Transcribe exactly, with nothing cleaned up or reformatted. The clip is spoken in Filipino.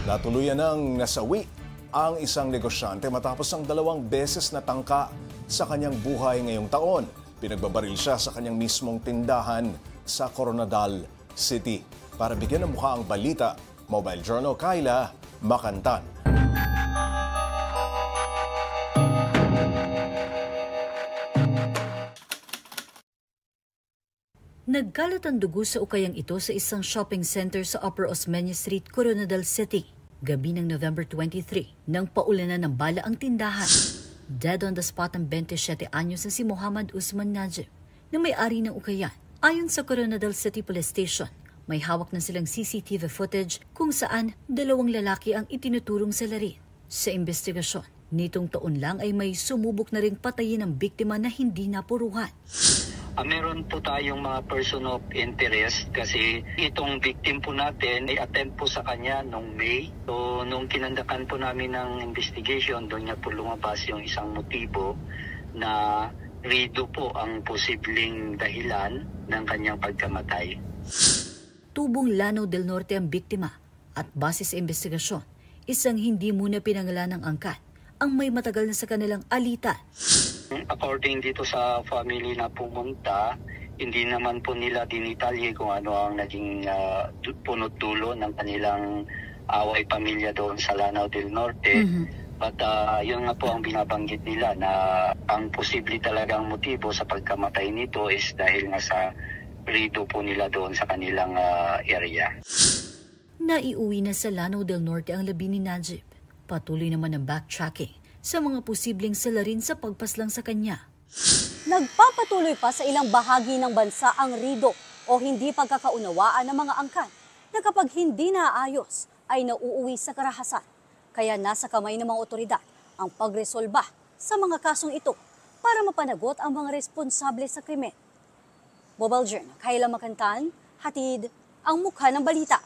Natuluyan ng nasawi ang isang negosyante matapos ang dalawang beses na tangka sa kanyang buhay ngayong taon. Pinagbabaril siya sa kanyang mismong tindahan sa Coronadal City. Para bigyan ng mukha ang balita, Mobile Journal Kayla Makantan. Nagkalat ang dugo sa ukayang ito sa isang shopping center sa Upper Osmeña Street, Coronadal City. Gabi ng November twenty-three, nang paulanan ng bala ang tindahan. Dead on the spot ang twenty-seven anyos na si Muhammad Usman Najib, na may-ari ng ukayan. Ayon sa Coronadal City Police Station, may hawak na silang C C T V footage kung saan dalawang lalaki ang itinuturong salarin. Sa investigasyon, nitong taon lang ay may sumubok na ring patayin ang biktima na hindi napuruhan. Uh, meron po tayong mga person of interest kasi itong victim po natin ay attempt po sa kanya nung May. So nung kinandakan po namin ng investigation, doon niya po lumabas yung isang motibo na rido po ang posibleng dahilan ng kanyang pagkamatay. Tubong Lanao del Norte ang biktima at base sa investigasyon, isang hindi muna pinangalan ng angkat ang may matagal na sa kanilang alitan. According dito sa family na pumunta, hindi naman po nila dinitalye kung ano ang naging uh, punot dulo ng kanilang away pamilya doon sa Lanao del Norte. Mm-hmm. But uh, yun nga po ang binabanggit nila na ang posible talagang motibo sa pagkamatay nito is dahil nga sa rido po nila doon sa kanilang uh, area. Naiuwi na sa Lanao del Norte ang labi ni Najib. Patuloy naman ang backtracking sa mga posibleng salarin sa pagpaslang sa kanya. Nagpapatuloy pa sa ilang bahagi ng bansa ang rido o hindi pagkakaunawaan ng mga angkan na kapag hindi naayos ay nauuwi sa karahasan. Kaya nasa kamay ng mga otoridad ang pagresolba sa mga kasong ito para mapanagot ang mga responsable sa krimen. Mobile Journal, Kayla Makantan, hatid ang mukha ng balita.